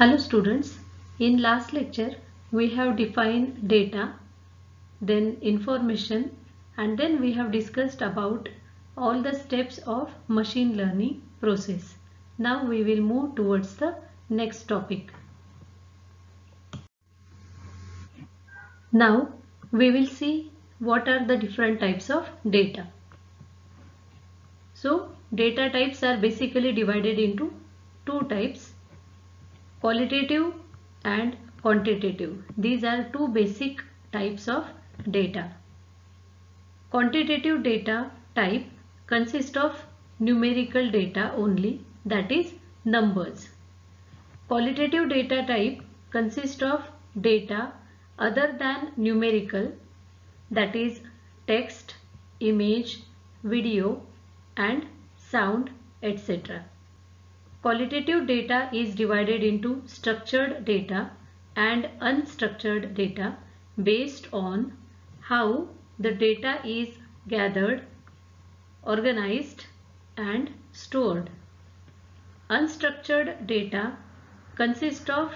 Hello students, in last lecture we have defined data, then information, and then we have discussed about all the steps of machine learning process. Now we will move towards the next topic. Now we will see what are the different types of data. So data types are basically divided into two types, qualitative and quantitative. These are two basic types of data. Quantitative data type consists of numerical data only, that is numbers. Qualitative data type consists of data other than numerical, that is text, image, video and sound, etc. Qualitative data is divided into structured data and unstructured data based on how the data is gathered, organized and stored. Unstructured data consists of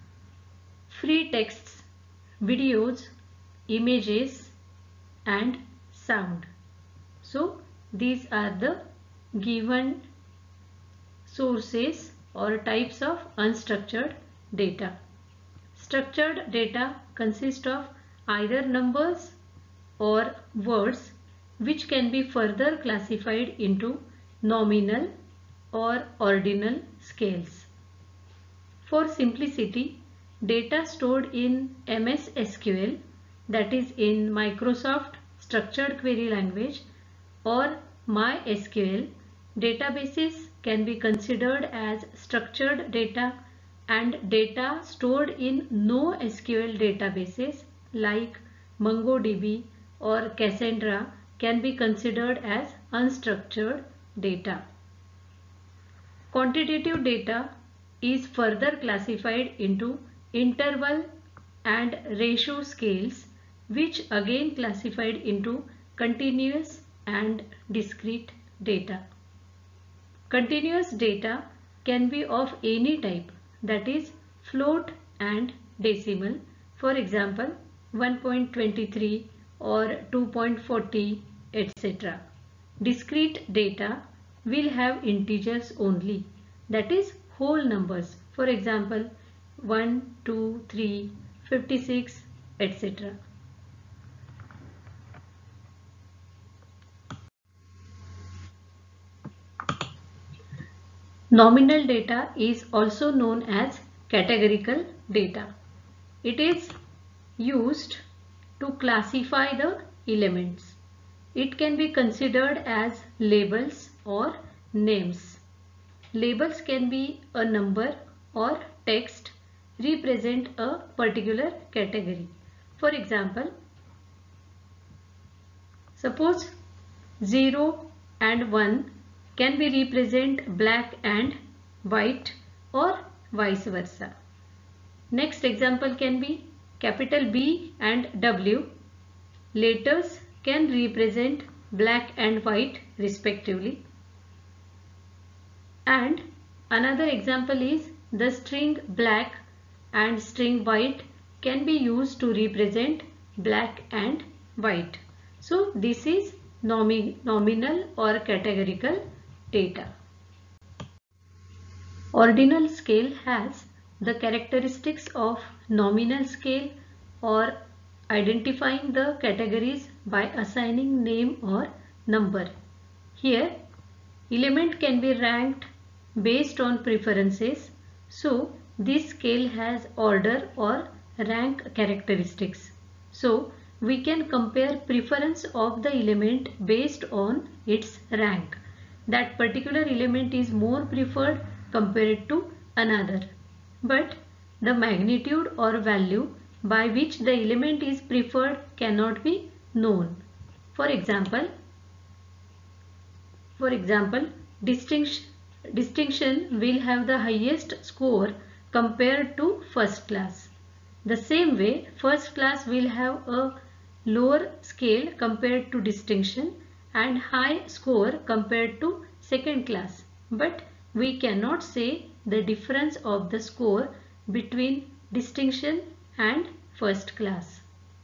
free texts, videos, images and sound. So these are the given sources or types of unstructured data. Structured data consists of either numbers or words which can be further classified into nominal or ordinal scales. For simplicity, data stored in MS SQL, that is in Microsoft Structured Query Language, or MySQL databases can be considered as structured data, and data stored in NoSQL databases like MongoDB or Cassandra can be considered as unstructured data. Quantitative data is further classified into interval and ratio scales, which again classified into continuous and discrete data. Continuous data can be of any type, that is float and decimal, for example 1.23 or 2.40, etc. Discrete data will have integers only, that is whole numbers, for example 1, 2, 3, 56, etc. Nominal data is also known as categorical data. It is used to classify the elements. It can be considered as labels or names. Labels can be a number or text represent a particular category. For example, suppose 0 and 1 can be represent black and white or vice versa. Next example can be capital B and W. Letters can represent black and white respectively. And another example is the string black and string white can be used to represent black and white. So this is nominal or categorical data. Ordinal scale has the characteristics of nominal scale or identifying the categories by assigning name or number. Here, element can be ranked based on preferences, so this scale has order or rank characteristics. So we can compare preference of the element based on its rank. That particular element is more preferred compared to another. But the magnitude or value by which the element is preferred cannot be known. For example, distinction will have the highest score compared to first class. The same way, first class will have a lower scale compared to distinction and high score compared to second class. But we cannot say the difference of the score between distinction and first class.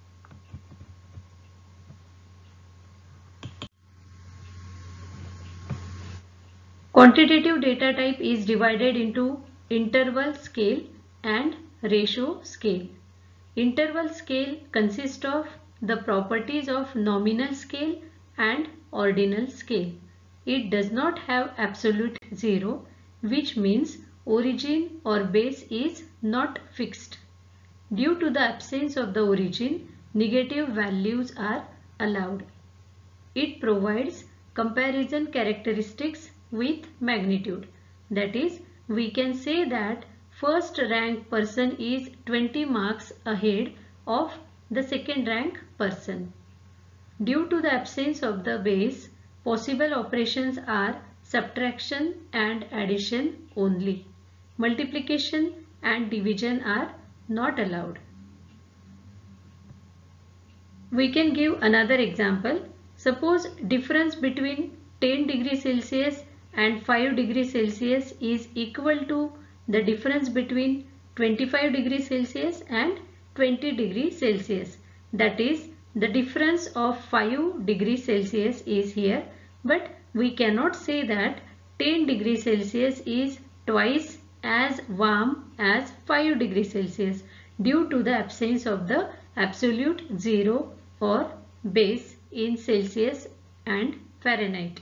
Quantitative data type is divided into interval scale and ratio scale. Interval scale consists of the properties of nominal scale and ordinal scale. It does not have absolute zero, which means origin or base is not fixed. Due to the absence of the origin, negative values are allowed. It provides comparison characteristics with magnitude. That is, we can say that first rank person is 20 marks ahead of the second rank person. Due to the absence of the base, possible operations are subtraction and addition only. Multiplication and division are not allowed. We can give another example. Suppose difference between 10 degrees Celsius and 5 degrees Celsius is equal to the difference between 25 degrees Celsius and 20 degrees Celsius. That is, the difference of 5 degrees Celsius is here, but we cannot say that 10 degrees Celsius is twice as warm as 5 degrees Celsius due to the absence of the absolute zero or base in Celsius and Fahrenheit.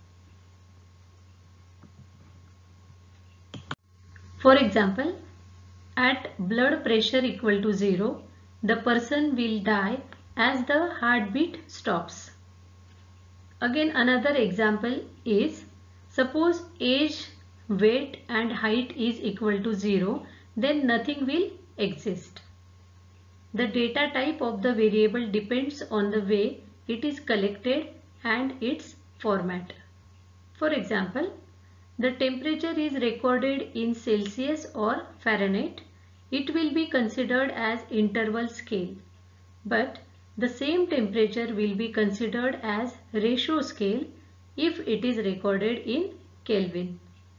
For example, at blood pressure equal to 0, the person will die as the heartbeat stops. Again, another example is, suppose age, weight and height is equal to 0, then nothing will exist. The data type of the variable depends on the way it is collected and its format. For example, the temperature is recorded in Celsius or Fahrenheit. It will be considered as interval scale, but the same temperature will be considered as ratio scale if it is recorded in Kelvin.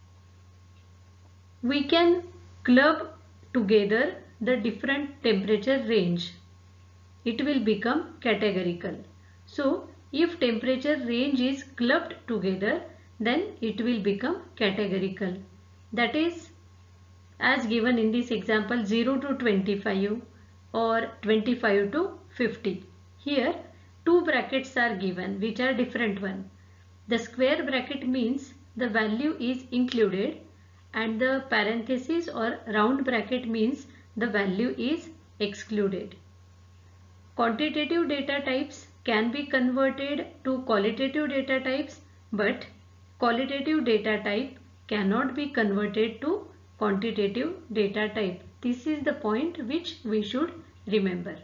We can club together the different temperature range. It will become categorical. So, if temperature range is clubbed together, then it will become categorical. That is, as given in this example, 0 to 25 or 25 to 50. Here, two brackets are given which are different one. The square bracket means the value is included and the parenthesis or round bracket means the value is excluded. Quantitative data types can be converted to qualitative data types, but qualitative data type cannot be converted to quantitative data type. This is the point which we should remember.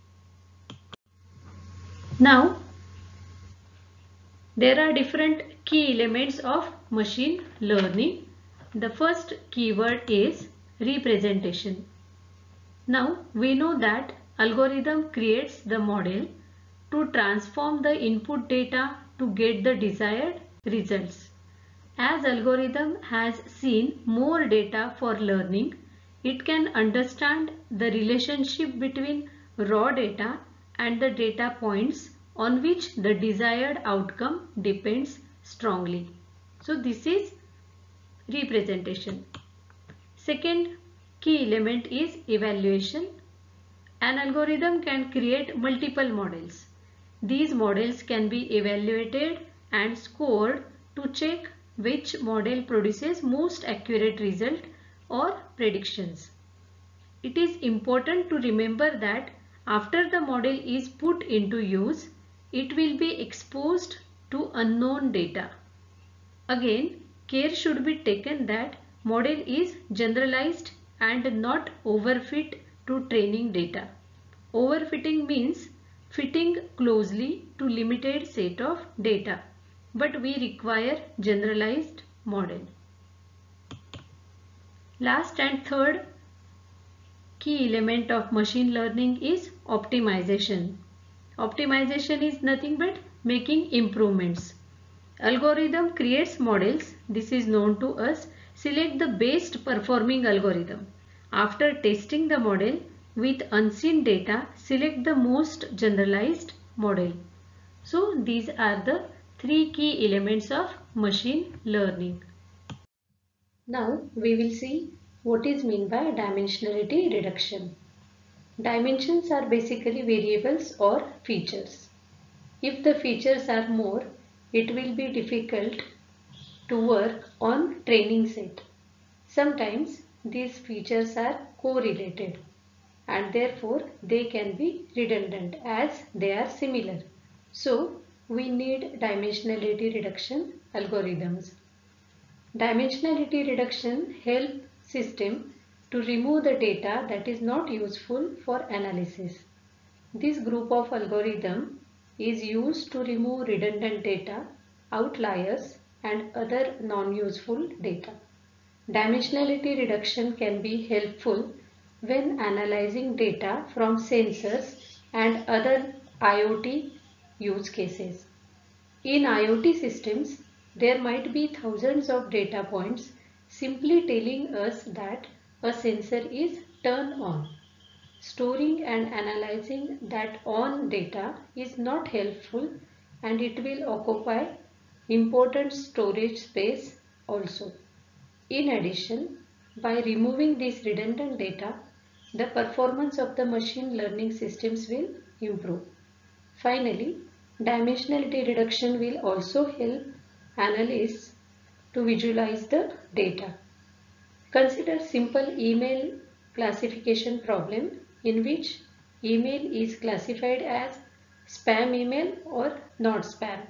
Now, there are different key elements of machine learning. The first keyword is representation. Now, we know that algorithm creates the model to transform the input data to get the desired results. As algorithm has seen more data for learning, it can understand the relationship between raw data and the data points on which the desired outcome depends strongly. So this is representation. Second key element is evaluation. An algorithm can create multiple models. These models can be evaluated and scored to check which model produces most accurate result or predictions. It is important to remember that after the model is put into use, it will be exposed to unknown data. Again, care should be taken that model is generalized and not overfit to training data. Overfitting means fitting closely to limited set of data, but we require generalized model. Last and third key element of machine learning is optimization. Optimization is nothing but making improvements. Algorithm creates models. This is known to us. Select the best performing algorithm. After testing the model with unseen data, select the most generalized model. So these are the three key elements of machine learning. Now we will see what is meant by dimensionality reduction. Dimensions are basically variables or features. If the features are more, it will be difficult to work on training set. Sometimes these features are correlated and therefore they can be redundant as they are similar. So we need dimensionality reduction algorithms. Dimensionality reduction helps system to remove the data that is not useful for analysis. This group of algorithm is used to remove redundant data, outliers and other non-useful data. Dimensionality reduction can be helpful when analyzing data from sensors and other IoT use cases. In IoT systems, there might be thousands of data points simply telling us that a sensor is turned on. Storing and analyzing that on data is not helpful and it will occupy important storage space also. In addition, by removing this redundant data, the performance of the machine learning systems will improve. Finally, dimensionality reduction will also help analysts to visualize the data. Consider simple email classification problem in which email is classified as spam email or not spam.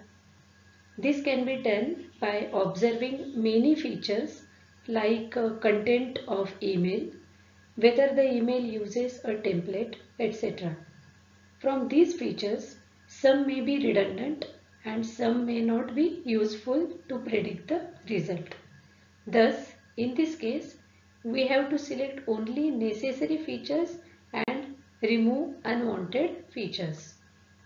This can be done by observing many features like content of email, whether the email uses a template, etc. From these features, some may be redundant and some may not be useful to predict the result. Thus, in this case, we have to select only necessary features and remove unwanted features.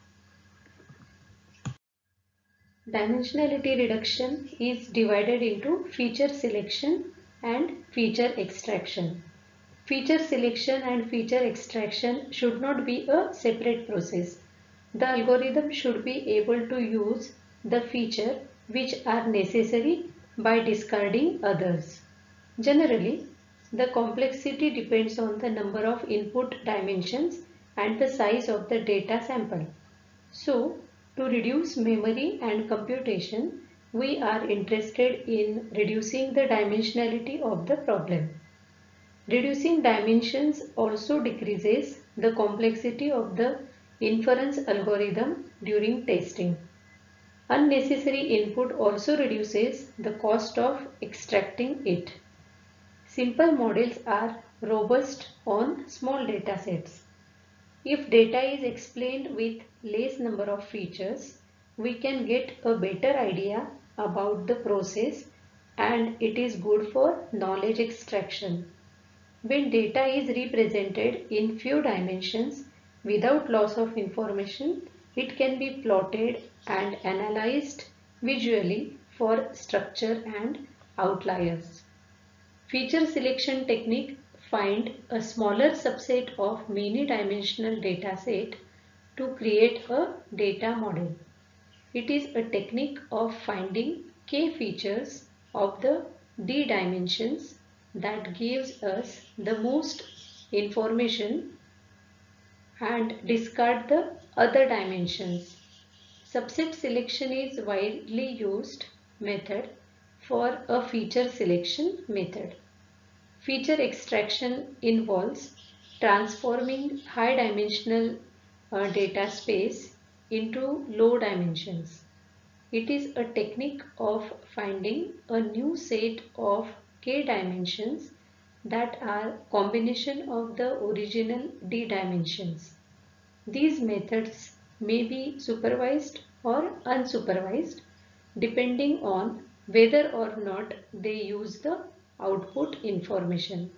Dimensionality reduction is divided into feature selection and feature extraction. Feature selection and feature extraction should not be a separate process. The algorithm should be able to use the feature which are necessary by discarding others. Generally, the complexity depends on the number of input dimensions and the size of the data sample. So, to reduce memory and computation, we are interested in reducing the dimensionality of the problem. Reducing dimensions also decreases the complexity of the inference algorithm during testing. Unnecessary input also reduces the cost of extracting it. Simple models are robust on small data sets. If data is explained with less number of features, we can get a better idea about the process and it is good for knowledge extraction. When data is represented in few dimensions without loss of information, it can be plotted and analyzed visually for structure and outliers. Feature selection technique find a smaller subset of many dimensional data set to create a data model. It is a technique of finding k features of the d dimensions that gives us the most information and discard the other dimensions. Subset selection is widely used method for a feature selection method. Feature extraction involves transforming high dimensional data space into low dimensions. It is a technique of finding a new set of k dimensions that are combination of the original d dimensions. These methods may be supervised or unsupervised depending on whether or not they use the output information.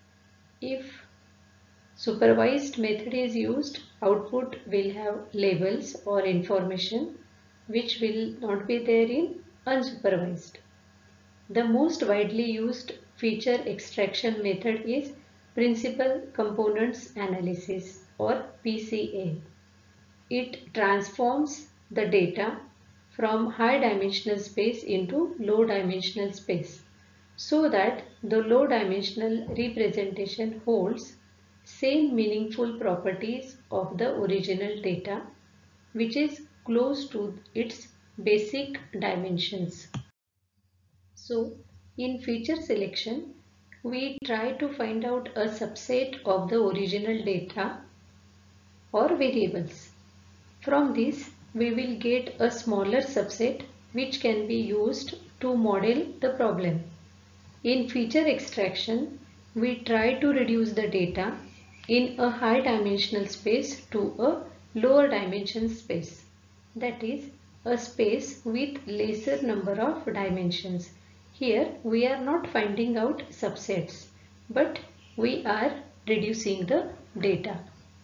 If supervised method is used, output will have labels or information which will not be there in unsupervised. The most widely used feature extraction method is Principal Components Analysis or PCA. It transforms the data from high dimensional space into low dimensional space so that the low dimensional representation holds same meaningful properties of the original data, which is close to its basic dimensions. So, in feature selection, we try to find out a subset of the original data or variables. From this, we will get a smaller subset which can be used to model the problem. In feature extraction, we try to reduce the data in a high dimensional space to a lower dimension space. That is, a space with lesser number of dimensions. Here we are not finding out subsets, but we are reducing the data.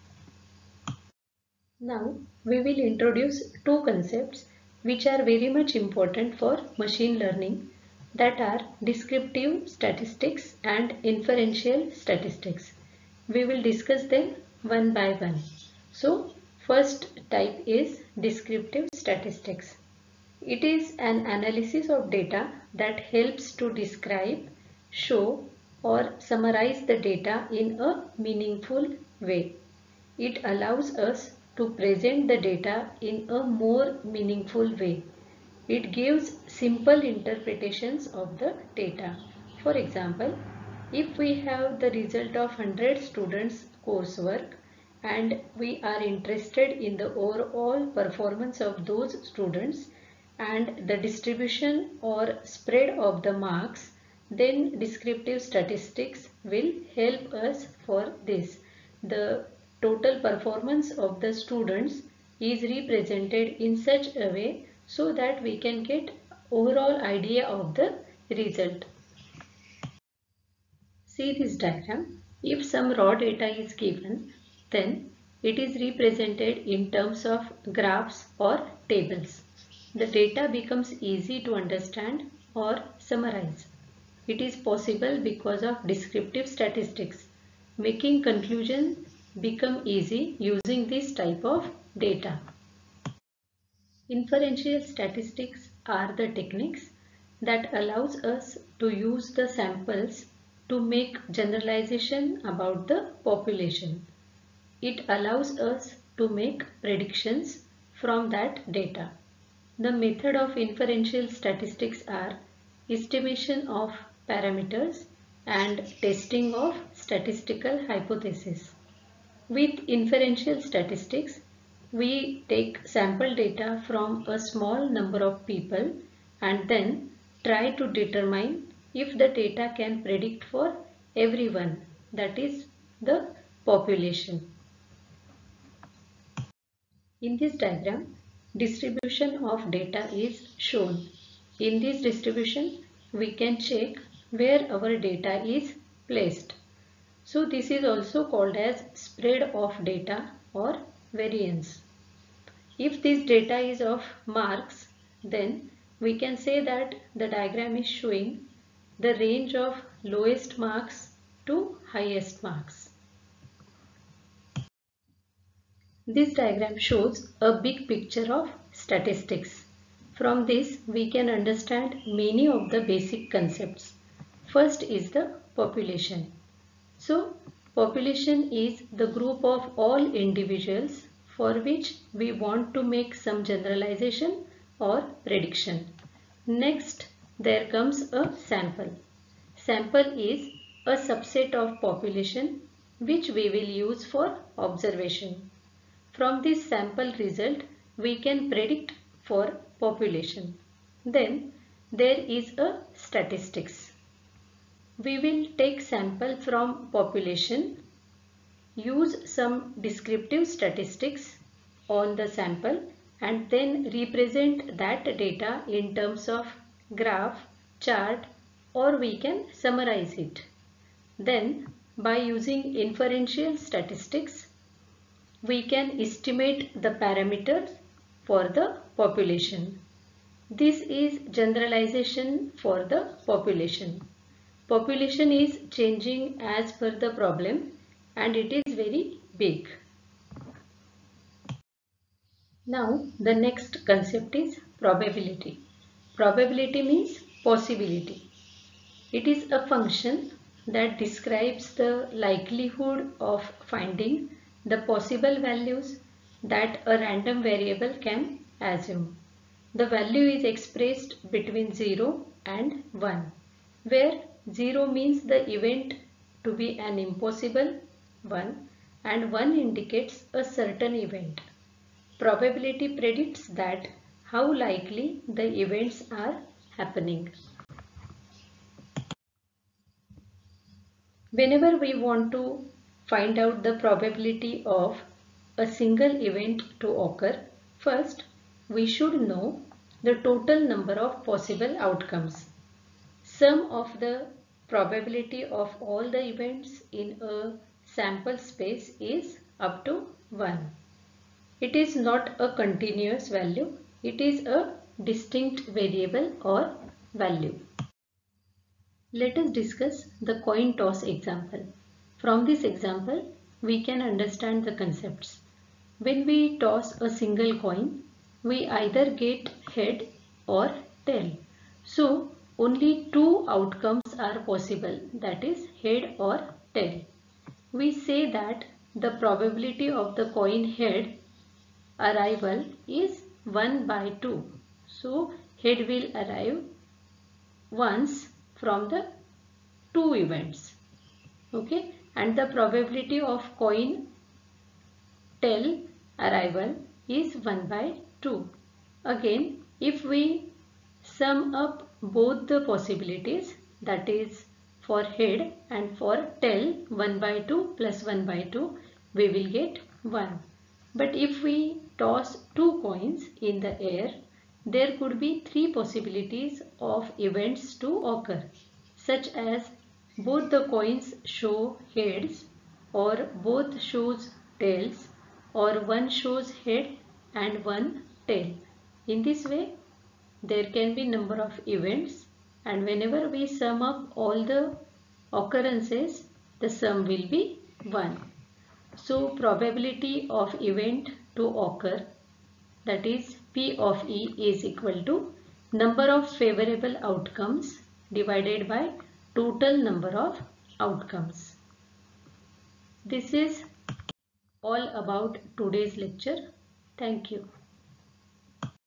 Now we will introduce two concepts which are very much important for machine learning, that are descriptive statistics and inferential statistics. We will discuss them one by one. So first type is descriptive statistics. It is an analysis of data that helps to describe, show or summarize the data in a meaningful way. It allows us to present the data in a more meaningful way. It gives simple interpretations of the data. For example, if we have the result of 100 students' coursework and we are interested in the overall performance of those students and the distribution or spread of the marks, then descriptive statistics will help us for this. The total performance of the students is represented in such a way so that we can get overall idea of the result. See this diagram. If some raw data is given, then it is represented in terms of graphs or tables. The data becomes easy to understand or summarize. It is possible because of descriptive statistics, making conclusions become easy using this type of data. Inferential statistics are the techniques that allows us to use the samples to make generalization about the population. It allows us to make predictions from that data. The method of inferential statistics are estimation of parameters and testing of statistical hypotheses. With inferential statistics, we take sample data from a small number of people and then try to determine if the data can predict for everyone, that is the population. In this diagram, distribution of data is shown. In this distribution, we can check where our data is placed. So this is also called as spread of data or variance. If this data is of marks, then we can say that the diagram is showing the range of lowest marks to highest marks. This diagram shows a big picture of statistics. From this, we can understand many of the basic concepts. First is the population. So, population is the group of all individuals for which we want to make some generalization or prediction. Next, there comes a sample. Sample is a subset of population which we will use for observation. From this sample result, we can predict for population. Then there is a statistics. We will take sample from population, use some descriptive statistics on the sample and then represent that data in terms of graph, chart, or we can summarize it. Then by using inferential statistics, we can estimate the parameters for the population. This is generalization for the population. Population is changing as per the problem and it is very big. Now the next concept is probability. Probability means possibility. It is a function that describes the likelihood of finding the possible values that a random variable can assume. The value is expressed between 0 and 1, where 0 means the event to be an impossible one and 1 indicates a certain event. Probability predicts that how likely the events are happening. Whenever we want to find out the probability of a single event to occur, first we should know the total number of possible outcomes. Sum of the probability of all the events in a sample space is up to 1. It is not a continuous value, it is a distinct variable or value. Let us discuss the coin toss example. From this example, we can understand the concepts. When we toss a single coin, we either get head or tail. So, only two outcomes are possible, that is head or tail. We say that the probability of the coin head arrival is 1 by 2. So, head will arrive once from the two events, okay, and the probability of coin tail arrival is 1 by 2. Again, if we sum up both the possibilities, that is for head and for tail, 1 by 2 plus 1 by 2, we will get 1. But if we toss two coins in the air, there could be three possibilities of events to occur, such as both the coins show heads, or both shows tails, or one shows head and one tail. In this way, there can be number of events, and whenever we sum up all the occurrences, the sum will be 1. So probability of event to occur, that is P of E, is equal to number of favorable outcomes divided by total number of outcomes. This is all about today's lecture. Thank you.